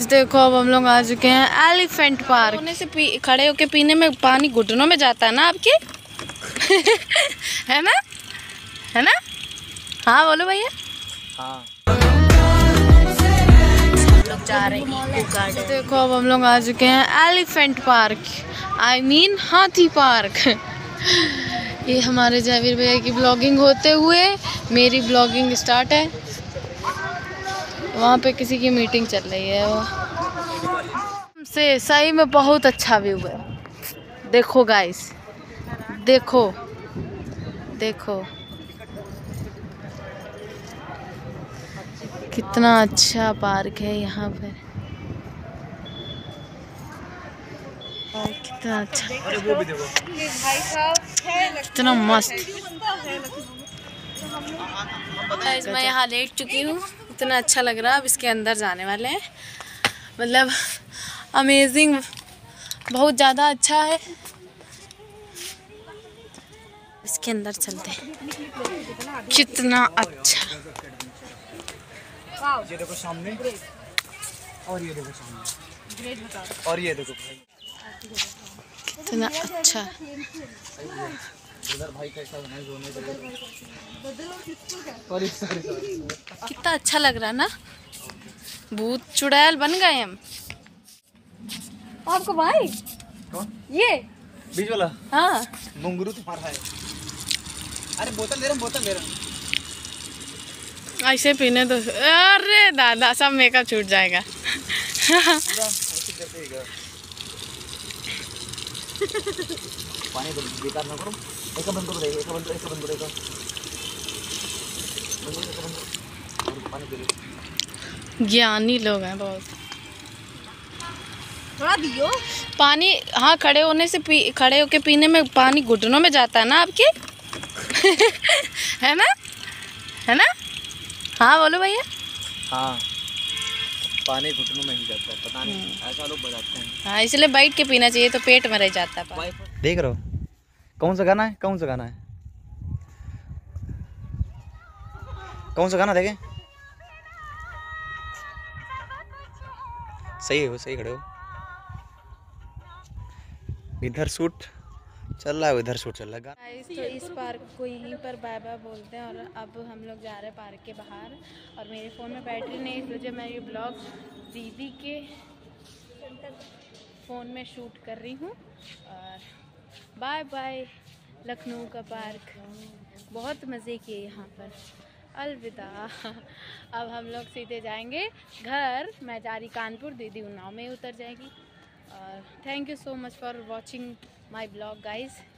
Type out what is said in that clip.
देखो अब हम लोग आ चुके हैं एलिफेंट पार्क। होने से खड़े होके पीने में पानी घुटनों में जाता है ना आपके है ना, है ना? हाँ बोलो भैया। हाँ लोग जा रहे हैं। देखो अब हम लोग आ चुके हैं एलिफेंट पार्क, आई मीन हाथी पार्क। ये हमारे जाविर भैया की ब्लॉगिंग होते हुए मेरी ब्लॉगिंग स्टार्ट है। वहाँ पे किसी की मीटिंग चल रही है। वो से सही में बहुत अच्छा व्यू है। देखो गाइस, देखो देखो कितना अच्छा पार्क है यहाँ पे, और कितना अच्छा, कितना मस्त। मैं यहाँ लेट चुकी हूँ, इतना अच्छा लग रहा है। अब इसके अंदर जाने वाले हैं, मतलब अमेजिंग, बहुत ज़्यादा अच्छा है। इसके अंदर चलते हैं, कितना अच्छा। ये देखो सामने, और ये देखो सामने, और ये देखो भाई कितना अच्छा। भाई कैसा कितना अच्छा लग रहा है ना, भूत चुड़ैल बन गए हम। आपको भाई कौन? ये बीच वाला? हाँ मुंगरू तुम्हारा है। अरे बोतल दे रहा, बोतल दे रहा। ऐसे पीने तो, अरे दादा सब मेकअप छूट जाएगा। पानी बेकार ना करो, एक बंद करो, एक बंद करो, एक बंद करो, पानी दे दो। ज्ञानी लोग हैं बहुत। थोड़ा दियो पानी। हाँ खड़े होने से खड़े होके पीने में पानी घुटनों में जाता है ना आपके है ना, है ना? हाँ बोलो भैया। हाँ पानी घुटनों में ही जाता है, पता नहीं ऐसा लोग बताते हैं। हाँ इसलिए बैठ के पीना चाहिए, तो पेट में रह जाता है। देख रहे हो कौन सा गाना है, कौन सा गाना है, कौन सा गाना देखें? सही हो, सही खड़े हो। इधर शूट चल रहा है, इधर शूट चल रहा है। तो इस पार्क को यहीं पर बाय बाय बोलते हैं, और अब हम लोग जा रहे हैं पार्क के बाहर। और मेरे फ़ोन में बैटरी नहीं, इस वजह मैं ये ब्लॉग दीदी के फ़ोन में शूट कर रही हूँ। और बाय बाय लखनऊ का पार्क, बहुत मज़े किए यहाँ पर। अलविदा। अब हम लोग सीधे जाएंगे घर। मैं जा रही कानपुर, दीदी उन्नाव में उतर जाएगी। और thank you so much for watching my blog guys.